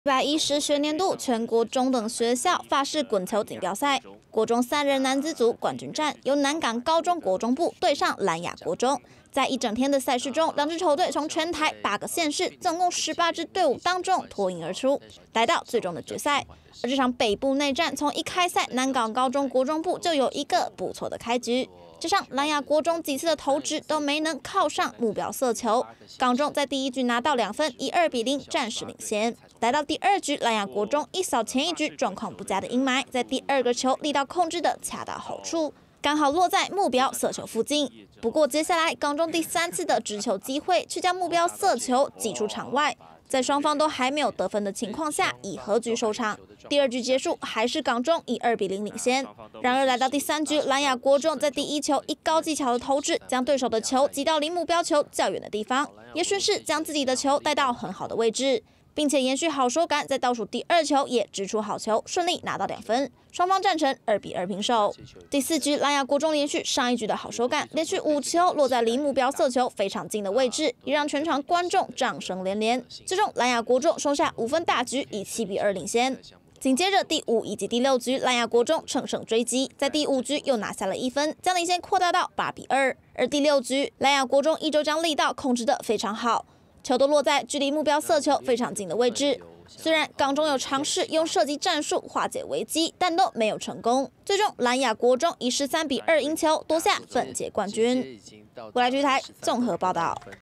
110学年度全国中等学校法式滚球锦标赛，国中3人男子组冠军战由南港高中国中部对上兰雅国中。在一整天的赛事中，两支球队从全台8个县市，总共18支队伍当中脱颖而出，来到最终的决赛。而这场北部内战从一开赛，南港高中国中部就有一个不错的开局。 加上兰雅国中几次的投掷都没能靠上目标色球，港中在第一局拿到2分，以2比0暂时领先。来到第2局，兰雅国中一扫前一局状况不佳的阴霾，在第2个球力道控制的恰到好处，刚好落在目标色球附近。不过接下来港中第3次的直球机会，却将目标色球击出场外。 在双方都还没有得分的情况下，以和局收场。第2局结束，还是港中以2比0领先。然而来到第3局，兰雅国中在第1球一高技巧的投掷，将对手的球击到离目标球较远的地方，也顺势将自己的球带到很好的位置，并且延续好手感，在倒数第2球也掷出好球，顺利拿到2分。 双方战成2比2平手。第4局，兰雅国中连续上一局的好手感，连续5球落在离目标色球非常近的位置，也让全场观众掌声连连。最终，兰雅国中收下5分大局，以7比2领先。紧接着第5以及第6局，兰雅国中乘胜追击，在第5局又拿下了1分，将领先扩大到8比2。而第6局，兰雅国中依旧将力道控制得非常好，球都落在距离目标色球非常近的位置。 虽然港中有尝试用射击战术化解危机，但都没有成功。最终，兰雅国中以13比2赢球，夺下本届冠军。未来剧台综合报道。